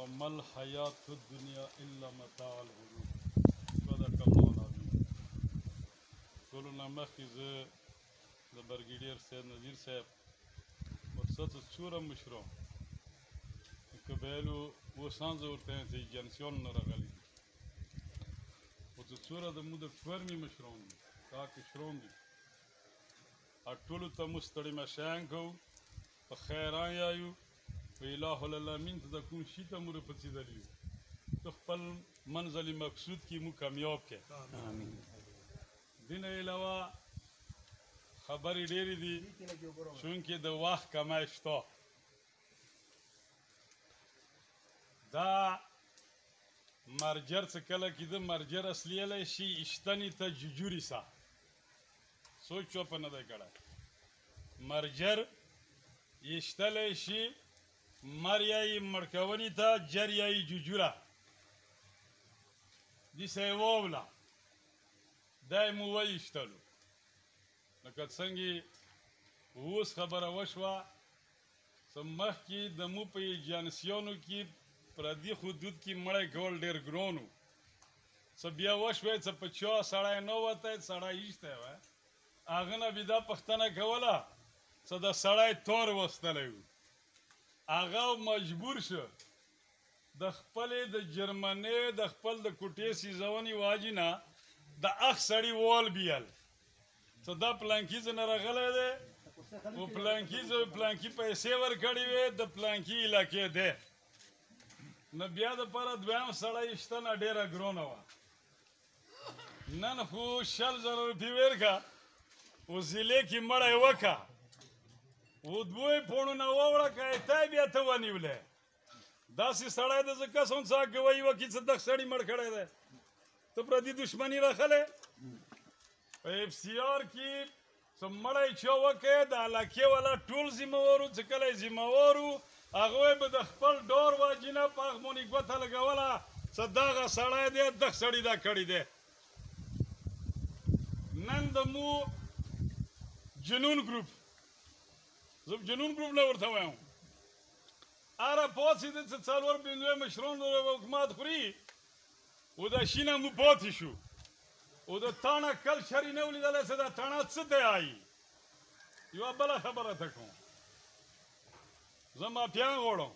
وما الحیات الدنیا الا متاع الغرور. صدق الله العظیم. ټولو نه مخکې زه د برګیډیر سید نذیر صاحب ورڅخه څوره مشرو قبایلو اوسان زه ورته یم چې جنسیون نه راغلي دي خو چې څوره د مو د ټورمي مشرون دي دا کشرون دي ټولو ته مو ستړي مشیان کوو په خیران یایو و اله العالمین ته د کوم شي ته مو رپڅېدلي یو ته خپل منزل مقصود کې مو کامیاب کړې آمین. دې نه علاوه خبرې ډېرې دي چونکې د وخت کمی شته دا مرجر څه کله کېده مرجر اصلیلی شي اشتنې ته ججوري سه سوچ چوپه نه دی کړی مرجر ایشتلی شي مر یایي مړکونې ته جر یایي ججوره دسه یې واوله دا یې مو وایشتلو لکه څنګه اوس خبره وشوه څه مخکې د مو په ایجنسیانو کې پردي حدود کې مړی کول ډېر ګران و څه بیا وشوی څه په چا سړی نه وتی سړی ایستی وی هغه نه بیا دا پوښتنه کوله څه د سړی تور وستلی و هغه مجبور شو د خپلې د جرمنۍ د خپل د کوټې سیزونې واجې نه د اخ سړي وال بیل څه دا پلانکي ځای نه راغلی دی و پلانکي پیسې ورکړې وې د پلانکي علاقې دی نو بیا دپاره دویم سړی شته نه ډېره ګرانه وه نن خو 100,000 روپۍ ورکړه و زیلې کې مړی وکړه و دوی پوړونه ووړه که ته بیا ته ونیولی داسې سړی د زه قسم څه ګوایي وکړي څه دغه سړي مړ کړی دی ته پردي دښمني راخلی په اف سی آر کې څه مړی چا وکړی د علاقې والا ټول ذمهوار و څه کله یې ذمهوار و هغوی به د خپل ډور واجي نه په هغه باندې ګوته لګوله څه دغه سړی دی دغه سړي دا کړي دی نن د مو جنون ګروپ زه جنون ګروپ نه ورته وایم هره پاڅېده څه څلور پنځه مشران حکومت خوري و د شي نه مو پاتې شو و د تاڼه کلچر یې نه ولیدلی چې دا تاڼه څه ته وایي یوه بله خبره ته کوم زه مافیان غواړم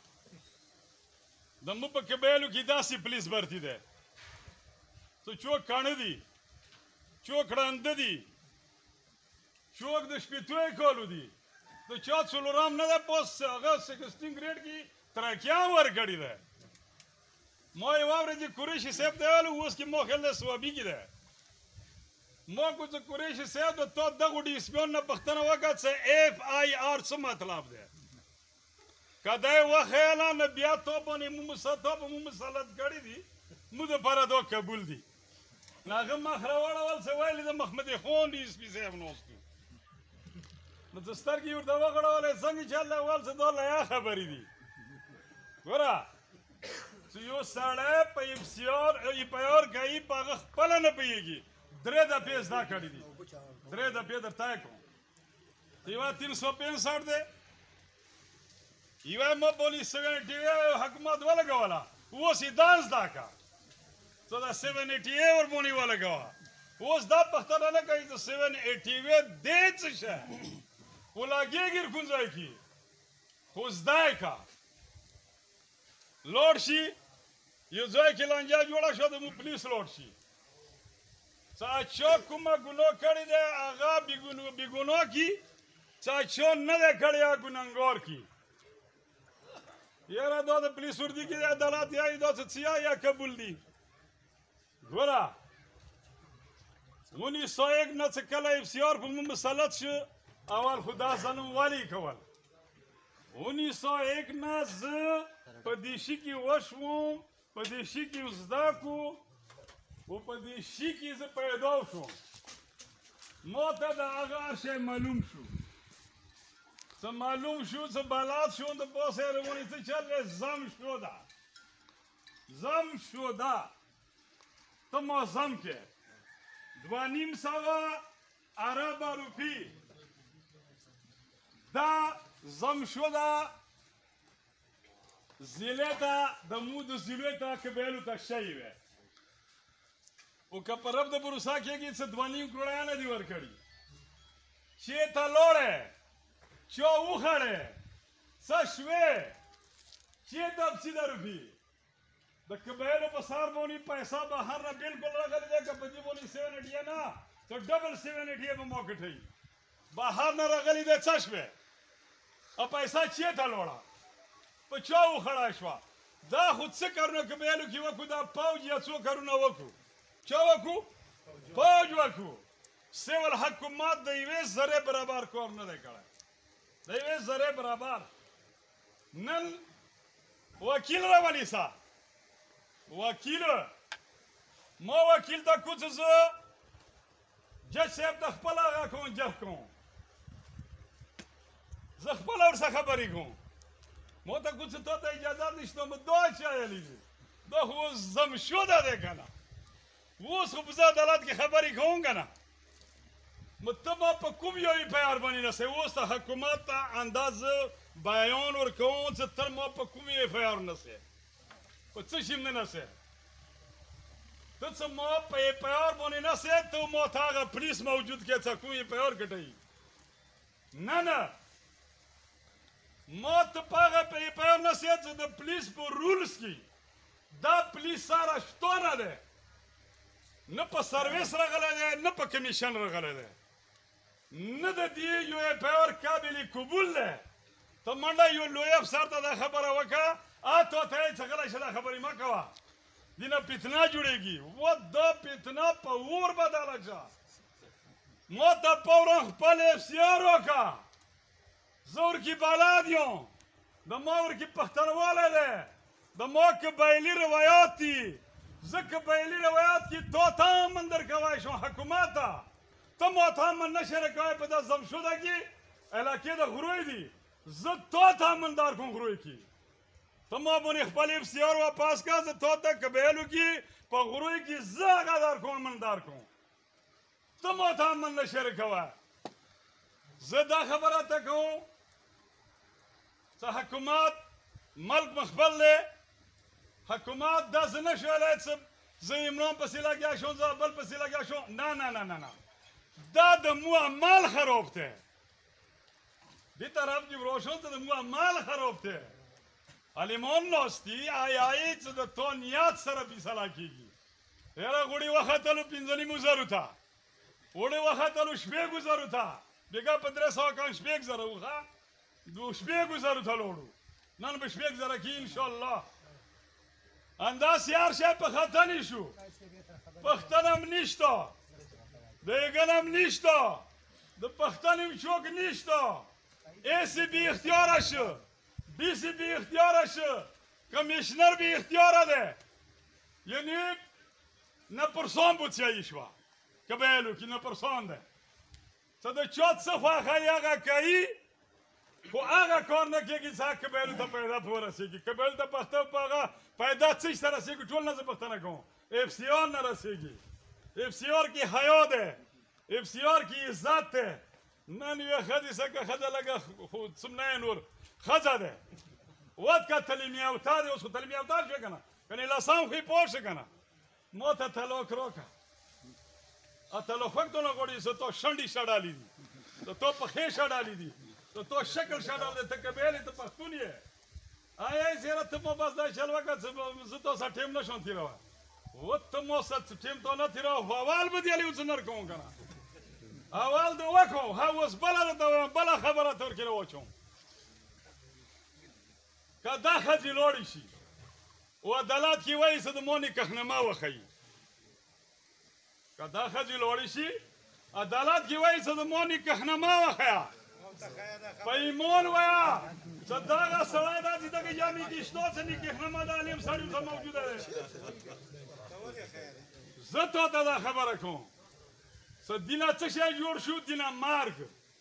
د مو په قبایلو کې داسې پولیس برتي دی څه څوک کاڼه دي څوک ړانده دي څوک د شپېتوی کالو دي د چا څلورم نه ده پوس هغه 16 ګریډ کې ترکیان ورکړي ده ما یې واورېدې قریشي صاحب ته ویلو اوس کې ما خیال دی سوابي کې ده ما کو چې قریشي صاحب د تا دغو ډیسپیون نه پوښتنه وکړه چې اف آی آر څه مطلب دی که دا یې وښیله نه بیا تا باندې مو مسلط کړي دي مو دپاره دا قبول دي نو هغه مخ راوړول څه ویلې د محمد خان ډیسپي صاحب ناست و نو ته سترګې ورته وغړولې څنګه چې هلته ول څه دا لیا خبرې دي ګوره چې یو سړی په اف سی آر په آر کوي په هغه خپله نه پوهېږي 3 دفعې زده کړي دي 3 دفعې درته یې کوم یوه 365 دی یوه ما پولیس 78 حکومت ولګوله اوس یې دا زده کړه څه دا 780 ورباندې ولګوه اوس دا پوښتنه نه کوي چې 780 دی څه شی و لګېږي کوم ځای کې خو زده یې کړه لوړ شي یو ځای کې لانجه جوړه شوه د مو پولیس لوړ شي څه چا کومه ګناه کړې دی هغه بېګناه کي څه چا نه دی کړی هغه ګنهګار کي یاره دا د پولیس وردي کې د عدالت یا دا څه یا قبول دي ګوره 1901 نه څه کله اف سی آر په مو مسلط شو اول خو دا ظلم ولې کول 1901 نه زه په دې شي کې وشوم په دې شي کې زده کړو او په دې شي کې زه پیدا شوم ما ته د هغه هر شی معلوم شو څه معلوم شو څه بلد شو د پاسه روانې څه چل زم شده ته ما زم کې 2,500 عرب روپی دا زم شده زیلې ته د مو د زیلې ته قبیلو ته شی وی او که په رب د بروسا کېږي څه 2.5 کروړه نه دي ورکړي چې ته لوړې چا وخړې څه شوې چې ته بسیده روپي د قبیلو په سار باندې پیسہ بهر نه بالکل راغلی دی که په دې باندې 780 نه ته ډبل 780 به ما کټوي بهر نه راغلی دی څه شوې او پیسہ چې ته لوړه په چا وخړه شوه دا خو څه کارونه قبیلو کې وکړو دا پوج یا څو کارونه وکړو چا وکړو پوج وکړو سیول حکومت د یوې ذرې برابر کار نه دی کړی د یوې ذرې برابر نن وکیل راونیسه وکیل ما وکیل ته کوڅه زه جج صاحب ته خپل هغه کوم جف کوم زه خپله ورسره خبرې کوم ما ته کوڅه تا ته اجازه نشته مو دا چی ویلي دي دا خو اوس زمشوده دی که نه اوس خو په زه عدالت کې خبرې کوم که نه مو ته ما په کوم یوې پیار باندې رسوي اوس ته حکومت ته اندازه بیان ورکوم چې ته ما په کوم یوې پیار نسوي په څه شي نه نسوي ته څه ما په یې پیار باندې نسوي ته ما ته هغه پولیس موجود کې څه کوم یې پیار کټوي نه نه ما ته په هغه په یې پیار نسوي چې د پولیس په رولز کې دا پولیس سره شتونه دی نه په سرویس راغلی دی نه په کمیشن راغلی دی نه د دې یو پیار قابل قبول دی ته منډه یو لوی افسر ته دا خبره وکړه تو ته یې څه غلی شه دا خبرې مه کوه دینه فتنه جوړېږي و دا فتنه په اور بدله شه ما ته فورا خپل افسیار وکړه زه ورکې بلد یم د ما ورکې پښتنوالی دی د ما قبایلي روایات دي زه قبایلي روایات کې تو ته امن درکوی شم حکومت ته ته ما ته امن نشې راکوی په دا زمشوده کې علاقې د غروی دي زه تو ته امن در کوم غروی کې ته ما باندې خپل افسیار واپس کړه زه تو ته قبایلو کې په غروی کې زه هغه در کوم امن در کوم ته ما ته امن نشې راکوی زه دا خبره ته کوم چې حکومت ملک مخبل دی حکومت داسې نه شو ویلی چې زه عمران پسې لګیا شوم زه بل پسې لګیا شوم نه نه نه نه نه دا د مو عمل خراب دی دې طرف کې ورو شو ته د مو عمل خراب دی علیمان ناستی آیایي چې د تو نیت سره فیصله کېږي یاره غوړي وختلو 5.5 زرو ته وړې وختلو 6 زرو ته بېګا په 300 کان 6 زره وښه 6 زرو ته لوړو نن به 6 زره کې انشاءالله انداز یار شی په خطنې شو پښتن هم نشته د یګن هم نشته د پښتن هم څوک نشته ای سی بی اختیاره شو بی سی بی اختیاره شو کمیشنر بی اختیاره ده یعنی نه پرسان بود سیایی شوه قبیلو که نه پرسان ده څه د چا څه خواښه هغه کوي خو هغه کار نه کېږي چې هغه قبیلو ته پیدا ته ورسېږي قبیلو ته پښتو په هغه پیدا څه شي ته رسېږي ټول نه زه پوښتنه کوم اف سی آر نه رسېږي اف سی آر کې حیا ده اف سی آر کې عزت ده نن یوه ښځې څه که ښځه لږه خو څومره یې نور ښځه ده وت که تعلیم یافته دی اوس خو تعلیم یافته شوې که نه کنې لسم خو یې پوه شه که نه ما ته طلاق راکړه طلاق تو نه غواړي زه تو شنډې شډالې دي د تو پښې شډالې دي د تو شکل شډال دی ته قبیل یې ته پښتون یې آیا یې زیره ته مو بس دا چل وکړه چې زه تو سره ټیم نشم تېروه و ته مو سره ټیم تو نه تېروه خو اول به دې هلې اوس نر کوم که نه اول دې وکړو ها اوس بله درته وایم بله خبره ته ورکې راواچوم که دا ښځې لوړې شي و عدالت کې وایي چې د مو نکاحنامه وښیي که دا ښځې لوړې شي عدالت کې وایي چې د مو نکاحنامه وښیه په ایمان وایه چې دغه سړی دا چې دغه جامې کې شته چې نکاحنامه د عالم سړي ته موجوده ده زه تا ته دا خبره کوم چې دینه څه شی جوړ شو دینه مرګ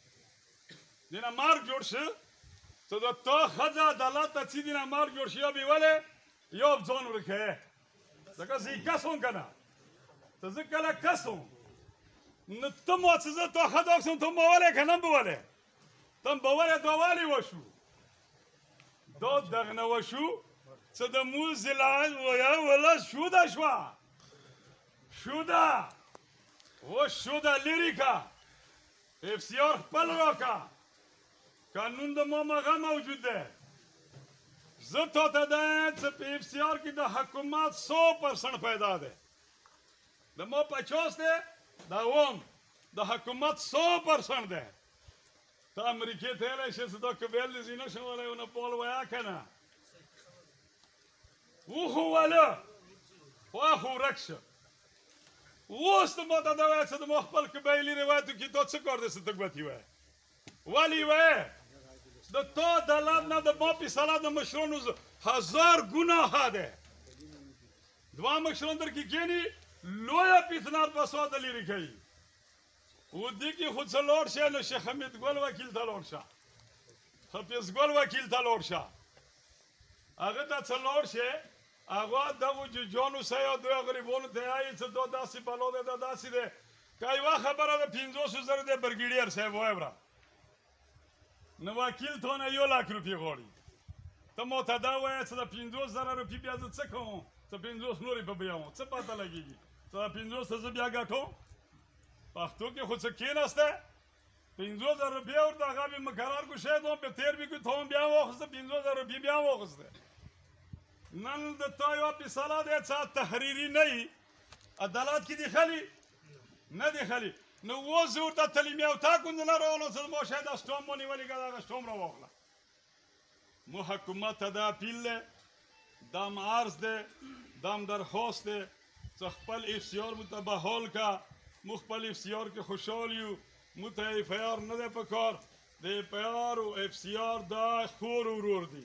جوړ شو چې د تا ښځه عدالت ته څه دینه مرګ جوړ شي یا به ولې یا به ځان ورکوې ځکه زه یې کس وم که نه چې زه کله کس وم نو ته ما چې زه تا ښځه وکړم ته به ولې که نه به ولې ته به ولې دا ولې وشو دا دغه نه وشو څه د مو زلان ویا ولا شوده شوه شوده اوس شوده لرې که اف سی آر خپل راکه قانون د ما مغه موجود دی زه تا ته دا څه په اف سی آر کې د حکومت 100% پیدا دی د ما 50 دی دا اوم د حکومت 100% دی ته امریکې ته یلی شې څه دا کبیل دې زینه شولی و نپال ویا که نه وښوله خوا خو ورک شه اوس ته ما ته دا وایه څه د ما خپل قبایلي روایتو کې تا څه کار دی څه ته ګوتې وایې ولې وایې د تا دلت نه د ما فیصله د مشرانو 1000 ګناه دی دوه مشران در کې کښېني لویه فتنه فساد لرې کوي و دې کې خو څه لاړ شې نو شیخ حمید ګل وکیل ته لاړ شه حفیظ ګل وکیل ته لاړ شه هغه ته څه لاړ شې هغه دغو جانو سیا دوی غریبانو ته وایي څه دا داسې بلا دی دا داسې دی که یوه خبره د 500,000 دی برګیډیر صاحب وایه بره نو وکیل تا نه 1 لک روپۍ غواړي ته ما ته دا وایه چې د 50,000 روپۍ بیا زه څه کوم څه 50 نورې په بیا وم څه پته لګېږي څه د 50 ته زه بیا ګټم پښتو کې خو څه کېناسته 50,000 روپۍ ورته هغه مې مقرر کړو شاید هم په تېر بي کړو ته هم بیا واخیسته 50,000 روپۍ بیا واخیسته نن د تا یوه فیصله دی څه تحریري نه وي عدالت کې دې خلي نه دې خلي نو اوس زه ورته تلیم یو تا ګوندونه راغلم څه ما شاید اسټوم مو نیولې که دغه اسټوم راواخله مو حکومت ته دا اپیل دی دا م عرض دی دا م درخواست دی څه خپل اف سی آر مو ته بحال که مو خپل اف سی آر کې خوشحال یو مو ته اف آی آر نه دی په کار د اف آی آر او اف سی آر دا خور ورور دی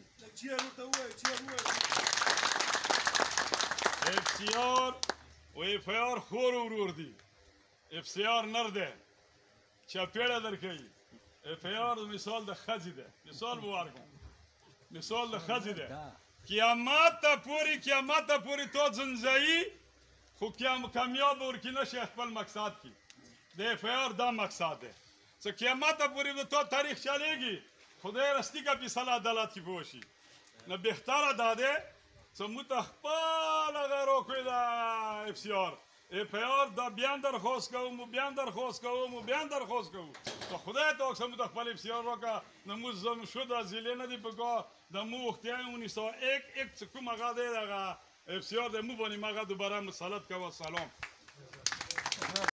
اف سی آر او اف آی آر خور ورور دی اف سی آر نر دی چاپېړه درکوي اف آی آر مثال د ښځې دی مثال به ورکړم مثال د ښځې دی قیامت ته پورې تا ځنځایي خو کامیاب ورکې نه شي خپل مقصد کې د اف آی آر دا مقصد دی څه قیامت ته پورې به تا تاریخ چلېږي خدای رستي که فیصله عدالت کې پوه شي نو بهتره دا دی څه موږ ته خپل هغه راکړي دا اف سی آر اف آی آر دا بیا درخواست کوو که خدای ته اقسم موږ ته خپل اف سی آر راکړه نو موږ شده زیلې نه دي په کار د مو وختیان 1901 څه کوم هغه دی دغه اف سی آر د مو باندې ما هغه دوباره مسلط کوه سلام